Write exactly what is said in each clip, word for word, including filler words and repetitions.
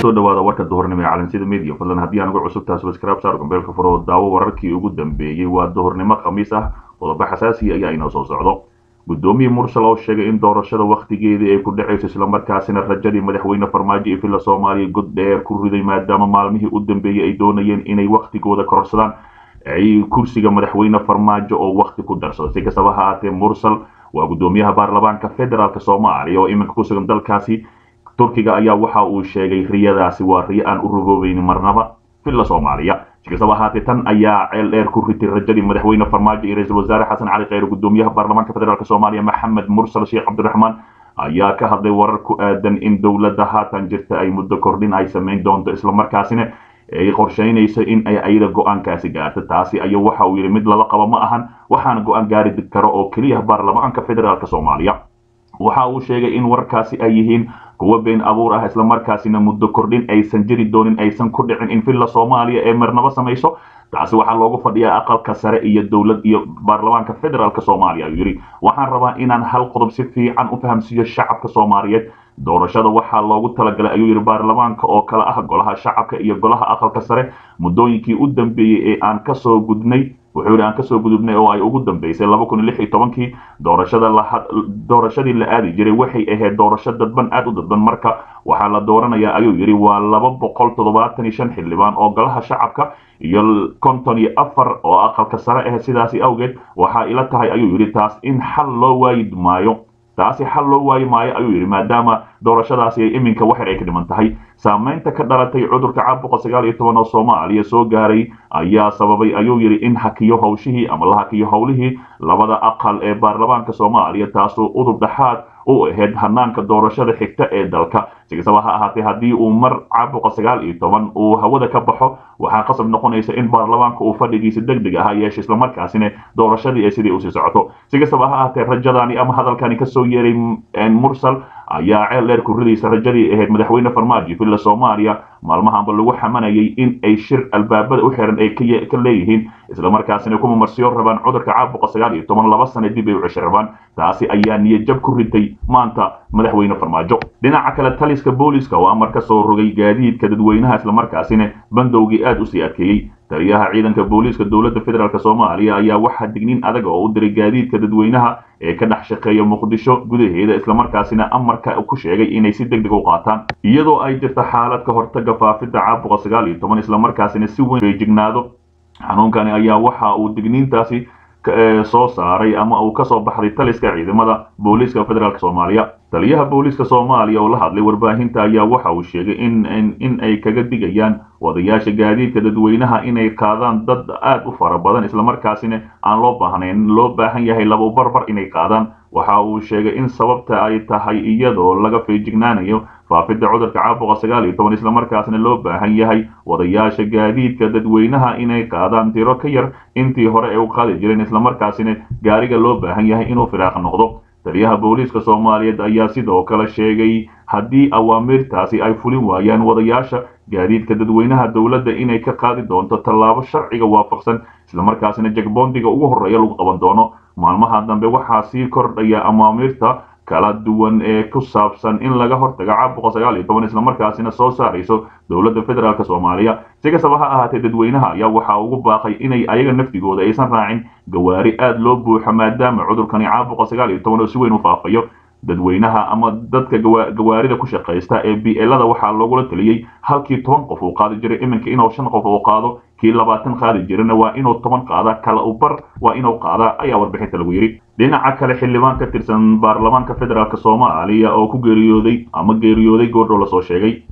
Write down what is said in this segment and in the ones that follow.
kusoo dhawaada warka duhurnimo ee calansida media fadlan haddii aan ugu cusub tahay subscribe saar gambeelka furo daawo wararkii ugu dambeeyay waa duhurnimo khamiis ah qodobo xasaasi ayaa inoo soo socdo gudoomiye mursal oo sheegay in doorashada waqtigeedii ay ku dhacayso isla markaasina rajadii madaxweyne farmaajo ee filla Soomaaliya god dheer ku riday maadaama maalmihii u dambeeyay ay doonayeen inay waqtigooda kororsadaan ay kursiga madaxweyne farmaajo oo waqti ku darsado si kastaba ha ahaatee mursal waa gudoomiyaha baarlamaanka federaalka Soomaaliya oo iminka ku sugan dalkaasi turkiga ayaa waxa uu sheegay riyadaasi waa riyo aan u rogoobaynin marnaba filla Soomaaliya sikasaba haatee tan ayaa ceel dheer ku ritay rajadii madaxweyne farmaajo iyo ra'iisul wasaare xasan cali khayr gudoomiyaha baarlamaanka federaalka Soomaaliya maxamed mursal sheekh cabdiraxmaan ayaa ka hadlay warar ku aadan in dawladda haatan jirta ay muddo kordhin ay sameyn doonto isla markaasina ay qorsheynayso in ay ayada go'aankaasi gaarto taasi ayaa waxa uu yiri mid laba qaba ma ahan waxaana go'aan gaari karo oo kaliya baarlamaanka federaalka Soomaaliya waxa uu sheegay in warkaasi ay yihiin kuwa been abuur ah isla markaasina muddo kordhin aysan jiri doonin aysan ku dhicin in filla Soomaaliya ee marnaba samayso taasi waxa loogu fadhiyaa aqalka sare iyo dawlad iyo baarlamaanka federaalka Soomaaliya ayuu yiri waxaan rabaa inaan hal qodob si fiican u fahamsiiyo shacabka Soomaaliyeed doorashada waxa loogu talagalay ayuu yiri baarlamaanka oo kala ah golaha shacabka iyo golaha aqalka sare muddooyinkii u dambeeyay ee aan ka soo gudnay wuxuu yiri aan ka soo gudubnay oo ay ugu dambeysay laba kun iyo lix iyo toban doorashada la doorashadii la aadi jiray waxay ahayd doorasho dadban aad u dadban marka waxa la dooranayaa ayuu yiri waa laba boqol toddobaatan iyo shan xildhibaan oo golaha shacabka iyo konton iyo afar oo aqalka sare ah sidaasi awgeed waxa ila tahay ayuu yiri taas in xal loo waayi maayo taasi xal loo waayi maayo ayuu yiri maadaama doorashadaasi ay iminka wax ay ka dhiman tahay saameynta ka dhalatay cudurka caabuqa sagaal iyo toban oo Soomaaliya soo gaaray ayaa sababay ayuu yiri in hakiyo hawshihii ama la hakiyo hawlihii labada aqal ee baarlamaanka Soomaaliya taasoo udub dhaxaad u ahayd hanaanka doorashada xigta ee dalka sikasaba ha ahaatee haddii uu mar caabuqa sagaal iyo toban uu hawada ka baxo waxaa qasab noqonaysa in baarlamaanka uu fadhigiisa degdeg ah yeesho isla markaasina doorashadii ay sidii u sii socoto sikasaba ha ahaatee rajadani ama hadalkani ka soo yeeray mursal ayaa ceel dheer ku ridaysa rajadii ahayd madaxweyne farmaajo filla Soomaaliya maalmahanba lagu xamanayay in ay shir albaabada u xiran ay ka leeyihiin isla markaasina kuma marsiyo rabaan cudurka caabuqa sagaal iyo toban laba sano dib ay u cesharabaan taasi ayaa niyad jab ku ritay maanta madaxweyne farmaajo dhinaca kale taliska booliska oo amar ka soo rogay gaadiidka dadweynaha isla markaasina bandowgii aad u sii adkeeyay taliyaha ciidanka booliska dawladda federaalka Soomaaliya ayaa waxa digniin adag oo u diray gaadiidka dadweynaha ee ka dhex shaqeeya Muqdisho gudaheeda isla markaasina amarka ku sheegay inay si degdeg u qaataan iyadoo ay jirto xaalad ka hortaga faafidda caabuqa sagaal iyo toban isla markaasina si weyn ay jignaado xanuunkani ayaa waxa uu digniintaasi soo saaray ama uu ka soo baxday taliska ciidamada booliska federaalka Soomaaliya taliyaha booliska Soomaaliya oo la hadlay warbaahinta ayaa waxa uu sheegay in in ay kaga digayaan wadayaasha gaadiidka dadweynaha inay qaadaan dad aad u fara badan isla markaasina aan loo baahnayn loo baahan yahay laba barbar inay qaadaan waxa uu sheegay in sababta ay tahay iyadoo laga feejignaanayo faafidda cudurka caabuqa sagaal iyo toban isla markaasina loo baahan yahay wadayaasha gaadiidka dadweynaha inay qaadaan tiro ka yar intii hore ay u qaadi jireen isla markaasina gaariga loo baahan yahay inuu firaaq noqdo taliyaha booliska Soomaaliyeed ayaa sidoo kale sheegay haddii awaamirtaasi ay fulin waayaan wadayaasha gaadiidka dadweynaha dawladda inay ka qaadi doonto tallaabo sharciga waafaqsan isla markaasina jagbondiga ugu horeeya lagu qaban doono maalmaha dambe waxaa sii kordhaya awaamirta kala duwan ee ku saabsan in laga hortago caabuqa sagaal iyo toban isla markaasina soo saarayso dawladda federaalka Soomaaliya si kastaba ha ahaatee dadweynaha ayaa waxa ugu baaqay inay ayaga naftigooda aysan raacin gawaari aad loo buuxo maadaama cudurkani caabuqa sagaal iyo toban oo si weyn u faafayo dadweynaha ama dadka gawaarida ku shaqeysta ee B L-da waxa loogu taliyay halkii toban qof uu qaadi jiray iminka inuu shan qof uu qaado kii labaatan qaadi jirana waa inuu toban qaada kala u bar waa inuu qaada ayaa warbixinta lagu yiri dhinaca kale xildhibaan ka tirsan baarlamaanka federaalka Soomaaliya oo ku geeriyooday ama geeriyooday goordho la soo sheegay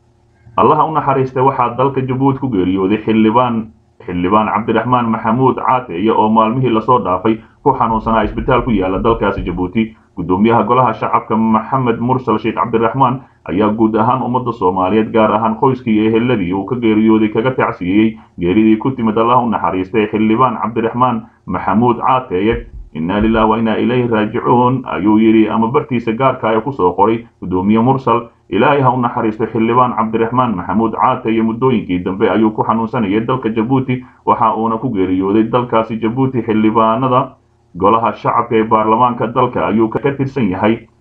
Allah u naxariistay waxa dalka Jabuuti ku geeriyooday xildhibaan xildhibaan cabdiraxmaan maxamuud caate oo maalmihii la soo dhaafay ku xanuunsanaa isbitaal ku yaala dalkaasi Jabuuti gudoomiyaha golaha shacabka maxamed mursal sheekh cabdiraxmaan ayaa guud ahaan ummadda Soomaaliyeed gaar ahaan qoyskii iyo eheladii uu ka geeriyooday kaga tacsiyay geeridii ku timid Allah u naxariistay xildhibaan cabdiraxmaan maxamuud caate inna lillahi wa inna ilayhi raaji'uun ayuu yiri ama bartiisa gaarka ay ku soo qoray gudoomiye mursal ilaahay ha u naxariisto xildhibaan cabdiraxmaan maxamuud caate iyo muddooyinkii dambe ayuu ku xanuunsanayay dalka Jabuuti waxa uuna ku geeriyooday dalkaasi Jabuuti xildhibaanada golaha shacabka ee baarlamaanka dalka ayuu ka tirsan yahay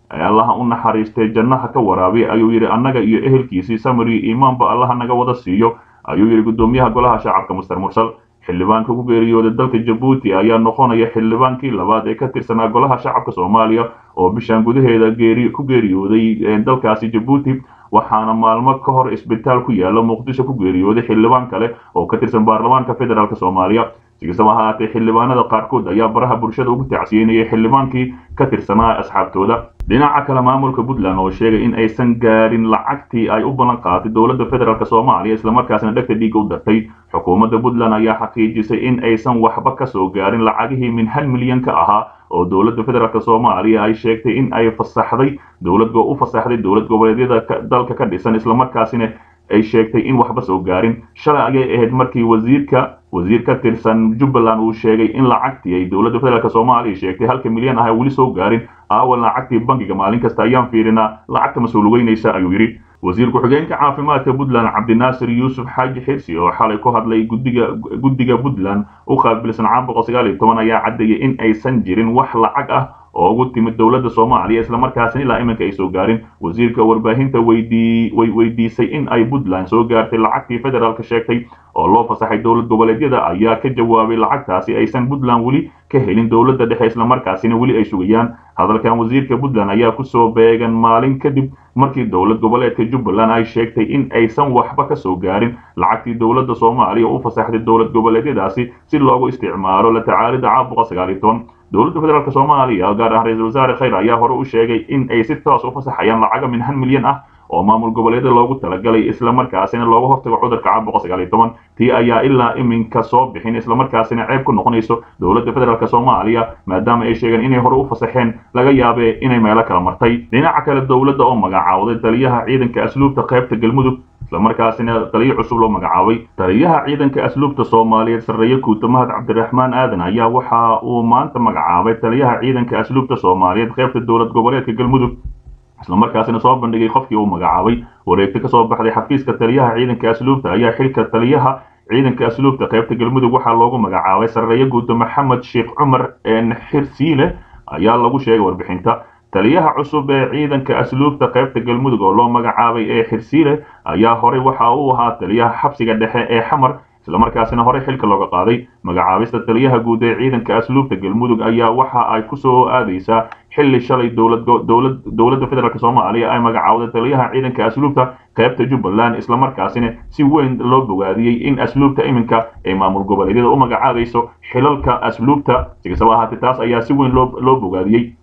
allaha u naxariistay jannaha ka waraabi ayuu yidhi annaga iyo ehelkiisii samri iimaanba allaha naga wada siiyo ayuu yidhi gudoomiyaha golaha shacabka mister mursal xildhibaanka ku geeriyooday dalka Djibouti ayaa noqonaya xildhibaankii labaad ee ka tirsanaa golaha shacabka Soomaaliya oo bishan gudaheeda geeri ku geeriyooday dalkaasi Djibouti waxaana maalmo ka hor isbitaal ku yaala Muqdisho ku geeriyooday xildhibaan kale oo ka tirsan baarlamaanka federaalka Soomaaliya sigisaba haatee xildhibaanada qaarkood ayaa baraha bulshada ugu tacsiinayay xildhibaankii ka tirsanaa asxaabtooda dhinaca kale maamulka Puntland oo sheegay in aysan gaarin lacagtii ay u ballan qaaday dowladda federaalka Soomaaliya isla markaasna dhagta dhiig u dartay xukuumadda Puntland ayaa xaqiijisay in aysan waxba ka soo gaarin lacagihii min hal milyan ka ahaa oo dowladda federaalka Soomaaliya ay sheegtay in ay fasaxday dowlad u fasaxday dowlad goboleedyada dalka ka dhisan isla markaasina ay sheegtay in waxba soo gaarin shalay ayay ahayd markii wasiirka wasiir ka tirsan Jubbaland uu sheegay in lacagtii ay dowladda federaalka Soomaaliya sheegtay halka milyan ah ay wali soo gaarin awal lacagtii bangiga maalin kasta ayaan fiirinaa lacagta mas'uuliyiinaysa ayuu yiri wasiir ku-xigeenka caafimaadka Puntland Cabdinaasir Yuusuf Xaaji Xirsi oo xalay ku hadlay guddiga guddiga Puntland u qaabilsan boqol sagaal iyo toban ayaa cadeeyay in aysan jirin wax lacag ah oo ugu timid dowladda Soomaaliya isla markaasina ilaa iminka ay soo gaarin wasiirka warbaahinta weydii way weydiisay in ay Puntland soo gaartay lacagtii federaalka sheegtay oo loo fasaxay dowlad goboleedyada ayaa ka jawaabay lacagtaasi aysan Puntland wali ka helin dowladda dhexe isla markaasina wali ay sugayaan hadalkan wasiirka Puntland ayaa ku soo beegan maalin kadib markii dowlad goboleedka Jubbaland ay sheegtay in aysan waxba ka soo gaarin lacagtii dowladda Soomaaliya u fasaxday dowlad goboleedyadaasi si loogu isticmaalo la tacaalida boqol sagaal iyo toban dowladda federaalka Soomaaliya gaar ahaan ra'iisul wasaare Khayr ayaa hore u sheegay in ay si toos u fasaxayaan lacag min hal milyan ah oo maamul goboleedyada loogu talagalay isla markaasina looga hortago cudurka boqol sagaal iyo toban tii ayaa ilaa iminka soo bixin isla markaasina ceeb ku noqonayso dowladda federaalka Soomaaliya maadaama ay sheegeen inay hore u fasaxeen laga yaabee inay meelo kala martay dhinaca kale dowladda oo magacaawday taliyaha ciidanka asluubta qaybta galmudug isla markaasina taliye cusub loo magacaabay taliyaha ciidanka asluubta Soomaaliyeed Sarreeye Kuutamahad Cabdiraxmaan Aadan ayaa waxa uu maanta magacaabay taliyaha ciidanka asluubta Soomaaliyeed qaybta dowlad goboleedka galmudug isla markaasina soo bandhigay qofkii uu magacaabay wareegta ka soo baxday xafiiska taliyaha ciidanka asluubta ayaa xilka taliyaha ciidanka asluubta qaybta galmudug waxaa loogu magacaabay Sarreeye Guuto Maxamed Sheekh Cumar een Xirsiile ayaa lagu sheegay warbixinta taliyaha cusub ee ciidanka asluubta qaybta galmudug oo loo magacaabay ee Xirsiile ayaa hore waxa uu ahaa taliyaha xabsiga dhexe ee Xamar isla markaasina hore xilka looga qaaday magacaabista taliyaha guud ee ciidanka asluubta galmudug ayaa waxa ay ku soo aadaysaa xilli shalay dowlad dowlad dowladda federaalka Soomaaliya ay magacaawday taliyaha ciidanka asluubta qaybta Jubbaland isla markaasina si weyn loo bogaadiyay in asluubta iminka ay maamul goboleedyada u magacaabayso xilalka asluubta sigisaba haatan taas ayaa si weyn loo loo bogaadiyay